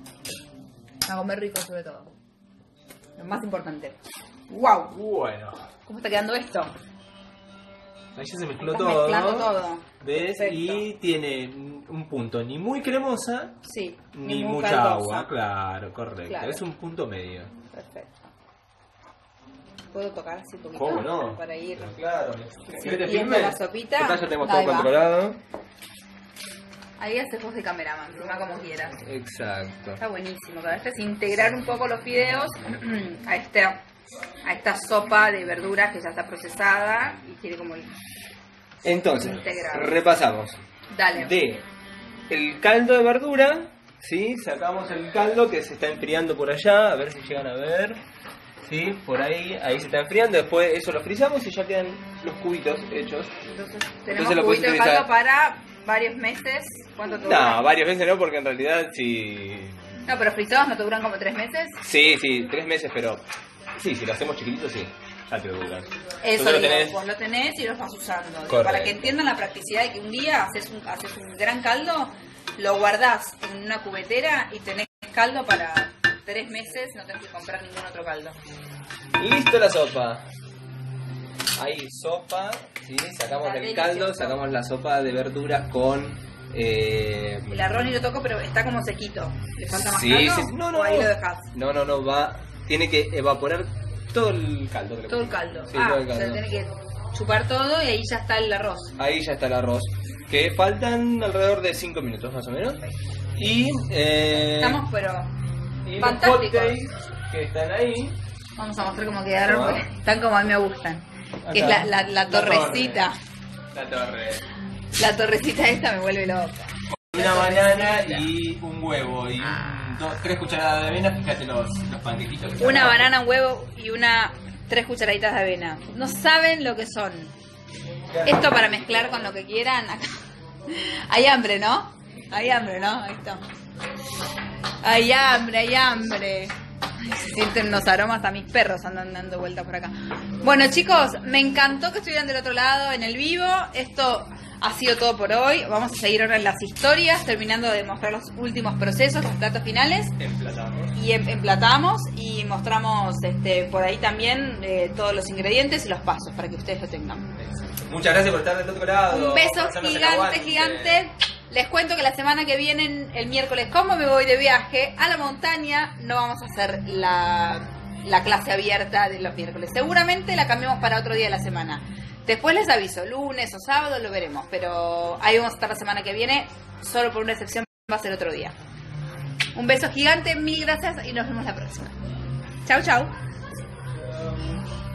a comer rico sobre todo. Lo más importante. ¡Wow! Bueno. ¿Cómo está quedando esto? Ahí ya se mezcló Estás todo. mezclando todo. ¿Ves? Perfecto. Y tiene un punto ni muy cremosa, Sí. ni muy mucha caldosa. agua. Claro, correcto. Claro. Es un punto medio. Perfecto. ¿Puedo tocar así un poquito? ¿Cómo no? Para ir Claro. Sí, ¿Querés que viendo filme? la sopita. Acá ya tenemos Ahí todo va. controlado. Ahí haces voz de cameraman, toma como quieras. Exacto. Está buenísimo. Cada vez es integrar un poco los fideos a esta sopa de verduras que ya está procesada y quiere como ir. Entonces, Integrado. repasamos. Dale. De el caldo de verdura, ¿sí? Sacamos el caldo que se está enfriando por allá, a ver si llegan a ver. ¿Sí? Por ahí se está enfriando, después eso lo frizamos y ya quedan los cubitos hechos. Entonces tenemos Entonces lo cubito puedes de caldo utilizar. para varios meses. ¿Cuánto te dura? No, varias veces no, porque en realidad sí. No, pero frisados no te duran como 3 meses. Sí, 3 meses, pero sí, si lo hacemos chiquitito, sí, ya te duran. Eso Entonces digo, vos lo tenés y los vas usando. Correcto. Para que entiendan la practicidad de que un día haces un gran caldo, lo guardás en una cubetera y tenés caldo para 3 meses, no tenés que comprar ningún otro caldo. Listo la sopa. Ahí sopa, ¿sí? Sacamos Está el caldo, delicioso. sacamos la sopa de verduras con... El arroz ni lo toco, pero está como sequito. ¿Le falta más Sí, caldo? sí, no, ¿O ahí no. lo dejás? No, va, tiene que evaporar todo el caldo. que le Todo el pusimos. caldo. Sí, todo el o sea, caldo. tiene que chupar todo y ahí ya está el arroz. Ahí ya está el arroz, que faltan alrededor de 5 minutos más o menos. Y, Estamos, pero y los fantásticos. hotcakes que están ahí. Vamos a mostrar cómo quedaron, Toma. porque están como a mí me gustan. Que es Acá. la torrecita. La torre. La torrecita esta me vuelve loca. Una banana y un huevo y Ah. 3 cucharadas de avena, fíjate los panquequitos. que Una están banana, un huevo y 3 cucharaditas de avena. No saben lo que son. Esto para mezclar con lo que quieran. Acá. Hay hambre, ¿no? Hay hambre, ¿no? Ahí está. Hay hambre, hay hambre. Se sienten unos aromas, a mis perros andan dando vueltas por acá. Bueno, chicos, me encantó que estuvieran del otro lado en el vivo. Esto ha sido todo por hoy. Vamos a seguir ahora en las historias, terminando de mostrar los últimos procesos, los platos finales. Emplatamos. Y emplatamos y mostramos por ahí también todos los ingredientes y los pasos para que ustedes lo tengan. Muchas gracias por estar del otro lado. Un beso Hacernos el gigante, aguante. gigante. Les cuento que la semana que viene, el miércoles, como me voy de viaje a la montaña, no vamos a hacer la clase abierta de los miércoles. Seguramente la cambiamos para otro día de la semana. Después les aviso, lunes o sábado lo veremos, pero ahí vamos a estar la semana que viene, solo por una excepción va a ser otro día. Un beso gigante, mil gracias y nos vemos la próxima. Chau, chau.